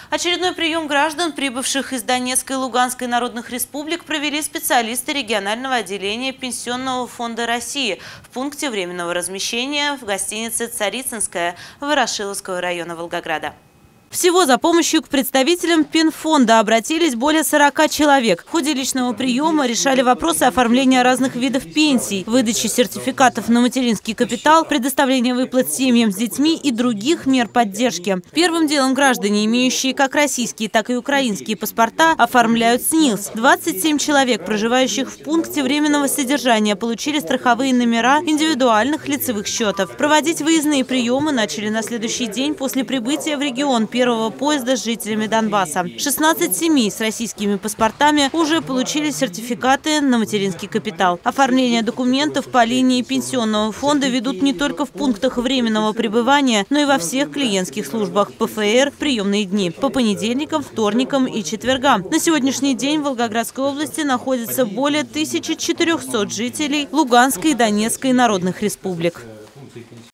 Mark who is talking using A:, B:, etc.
A: Очередной прием граждан, прибывших из Донецкой и Луганской народных республик, провели специалисты регионального отделения Пенсионного фонда России в пункте временного размещения в гостинице «Царицынская» Ворошиловского района Волгограда. Всего за помощью к представителям Пенфонда обратились более 40 человек. В ходе личного приема решали вопросы оформления разных видов пенсий, выдачи сертификатов на материнский капитал, предоставления выплат семьям с детьми и других мер поддержки. Первым делом граждане, имеющие как российские, так и украинские паспорта, оформляют СНИЛС. 27 человек, проживающих в пункте временного содержания, получили страховые номера индивидуальных лицевых счетов. Проводить выездные приемы начали на следующий день после прибытия в регион первого поезда с жителями Донбасса. 16 семей с российскими паспортами уже получили сертификаты на материнский капитал. Оформление документов по линии Пенсионного фонда ведут не только в пунктах временного пребывания, но и во всех клиентских службах ПФР в приемные дни по понедельникам, вторникам и четвергам. На сегодняшний день в Волгоградской области находится более 1400 жителей Луганской и Донецкой народных республик.